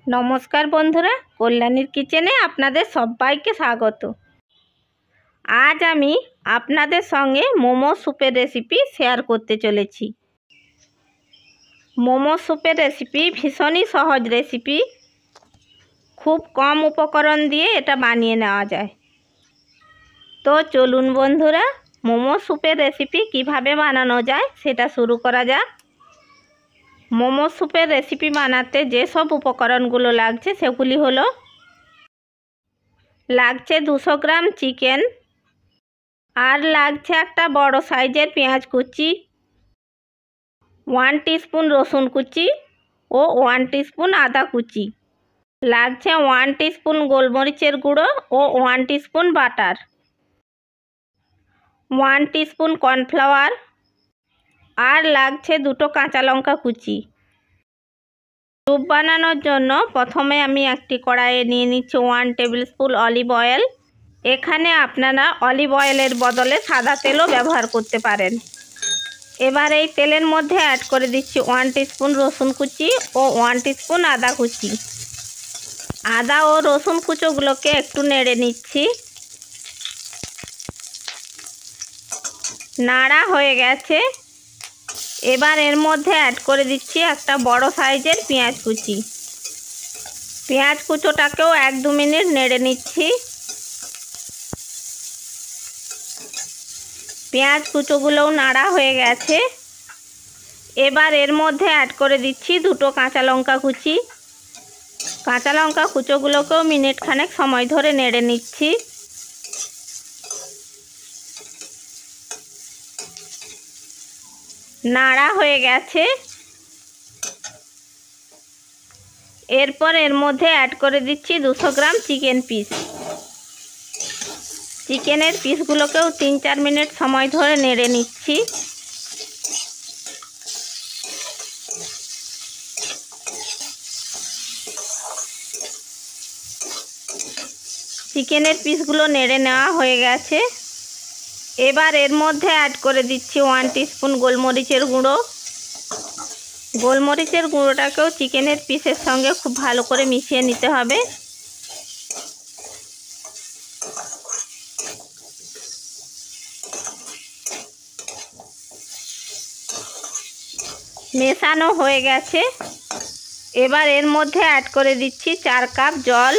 নমস্কার বন্ধুরা, কল্যাণীর কিচেনে আপনাদের সবাইকে স্বাগত। আজ আমি আপনাদের সঙ্গে মোমো স্যুপের রেসিপি শেয়ার করতে চলেছি। মোমো স্যুপের রেসিপি ভীষণই সহজ রেসিপি, খুব কম উপকরণ দিয়ে এটা বানিয়ে নেওয়া যায়। তো চলুন বন্ধুরা, মোমো স্যুপের রেসিপি কিভাবে বানানো যায় সেটা শুরু করা যাক। মোমো স্যুপের রেসিপি বানাতে যেসব উপকরণগুলো লাগছে সেগুলি হলো, লাগছে 200 গ্রাম চিকেন, আর লাগছে একটা বড় সাইজের পেঁয়াজ কুচি, 1 টিস্পুন রসুন কুচি ও 1 টিস্পুন আদা কুচি, লাগছে 1 টিস্পুন গোলমরিচের গুঁড়ো ও 1 টিস্পুন বাটার, 1 টিস্পুন কর্নফ্লাওয়ার, আর লাগছে 2টো কাঁচা লঙ্কা কুচি। স্যুপ বানানোর জন্য প্রথমে আমি একটি কড়াইয়ে নিয়ে নিচ্ছি 1 টেবিল স্পুন অলিভ অয়েল। এখানে আপনারা অলিভ অয়েলের বদলে সাদা তেলও ব্যবহার করতে পারেন। এবার এই তেলের মধ্যে অ্যাড করে দিচ্ছি 1 টিস্পুন রসুন কুচি ও 1 টিস্পুন আদা কুচি। আদা ও রসুন কুচোগুলোকে একটু নেড়ে নিচ্ছি। নাড়া হয়ে গেছে। এবার এর মধ্যে অ্যাড করে দিচ্ছি একটা বড় সাইজের পেঁয়াজ কুচি। পেঁয়াজ কুচোটাকেও 1-2 মিনিট নেড়ে নিচ্ছি। পেঁয়াজ কুচোগুলোও নাড়া হয়ে গেছে। এবার এর মধ্যে অ্যাড করে দিচ্ছি 2টো কাঁচা লঙ্কা কুচি। কাঁচা লঙ্কা কুচোগুলোকেও মিনিট খানেক সময় ধরে নেড়ে নিচ্ছি। নাড়া হয়ে গেছে। এরপর এর মধ্যে অ্যাড করে দিচ্ছি 200 গ্রাম চিকেন পিস। চিকেনের পিসগুলোকেও 3-4 মিনিট সময় ধরে নেড়ে নিচ্ছি। চিকেনের পিসগুলো নেড়ে নেওয়া হয়ে গেছে। এবার এর মধ্যে অ্যাড করে দিচ্ছি 1 টিস্পুন গোলমরিচের গুঁড়ো। গোলমরিচের গুঁড়োটাকেও চিকেনের পিসের সঙ্গে খুব ভালো করে মিশিয়ে নিতে হবে। মেশানো হয়ে গেছে। এবার এর মধ্যে অ্যাড করে দিচ্ছি 4 কাপ জল।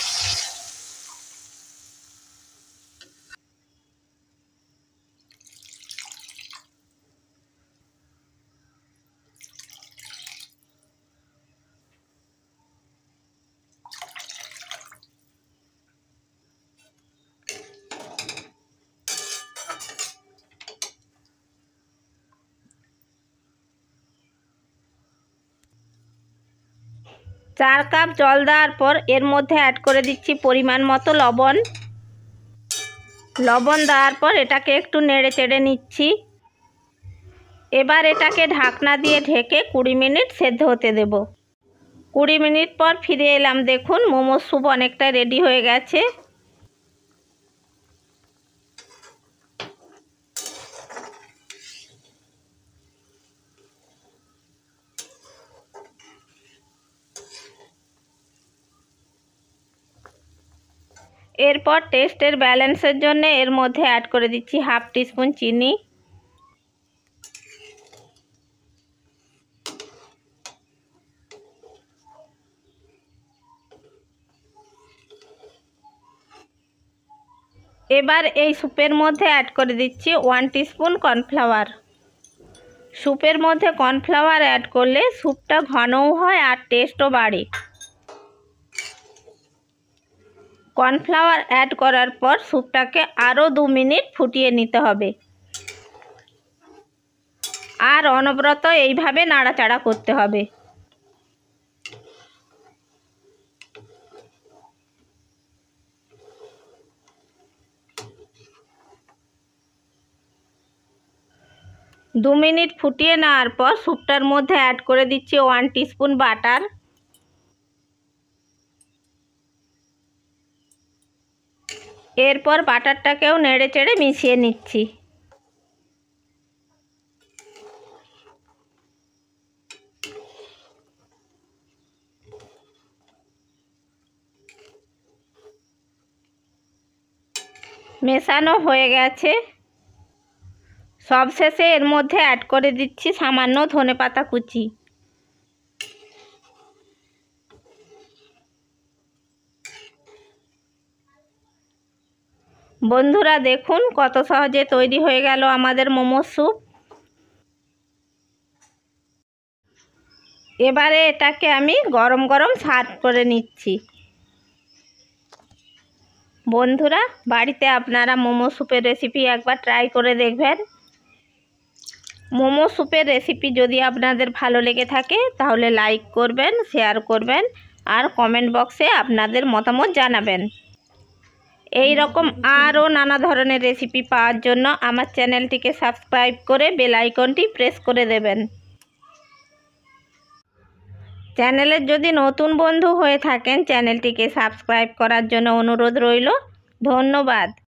চার কাপ জল দেওয়ার পর এর মধ্যে অ্যাড করে দিচ্ছি পরিমাণ মতো লবণ। লবণ দেওয়ার পর এটাকে একটু নেড়ে চেড়ে নিচ্ছি। এবার এটাকে ঢাকনা দিয়ে ঢেকে 20 মিনিট সেদ্ধ হতে দেব। 20 মিনিট পর ফিরে এলাম। দেখুন মোমোর স্যুপ অনেকটা রেডি হয়ে গেছে। এরপর টেস্টের ব্যালেন্সের জন্য এর মধ্যে অ্যাড করে দিচ্ছি 1/2 টিস্পুন চিনি। এবার এই স্যুপের মধ্যে অ্যাড করে দিচ্ছি 1 টিস্পুন কর্নফ্লাওয়ার। স্যুপের মধ্যে কর্নফ্লাওয়ার অ্যাড করলে স্যুপটা ঘনও হয় আর টেস্টও বাড়ে। কর্নফ্লাওয়ার অ্যাড করার পর স্যুপটাকে আরও 2 মিনিট ফুটিয়ে নিতে হবে। আর অনবরত এইভাবে নাড়াচাড়া করতে হবে। দু মিনিট ফুটিয়ে নেওয়ার পর স্যুপটার মধ্যে অ্যাড করে দিচ্ছি 1 টিস্পুন বাটার। এরপর বাটারটাকেও নেড়ে চেড়ে মিশিয়ে নিচ্ছি। মেশানো হয়ে গেছে। সবশেষে এর মধ্যে অ্যাড করে দিচ্ছি সামান্য ধনেপাতা কুচি। বন্ধুরা দেখুন কত সহজে তৈরি হয়ে গেল আমাদের মোমো স্যুপ। এবারে এটাকে আমি গরম গরম সার্ভ করে নিচ্ছি। বন্ধুরা বাড়িতে আপনারা মোমো স্যুপের রেসিপি একবার ট্রাই করে দেখবেন। মোমো স্যুপের রেসিপি যদি আপনাদের ভালো লেগে থাকে তাহলে লাইক করবেন, শেয়ার করবেন আর কমেন্ট বক্সে আপনাদের মতামত জানাবেন। এই রকম আরও নানা ধরনের রেসিপি পাওয়ার জন্য আমার চ্যানেলটিকে সাবস্ক্রাইব করে বেল আইকনটি প্রেস করে দেবেন। চ্যানেলের যদি নতুন বন্ধু হয়ে থাকেন চ্যানেলটিকে সাবস্ক্রাইব করার জন্য অনুরোধ রইল। ধন্যবাদ।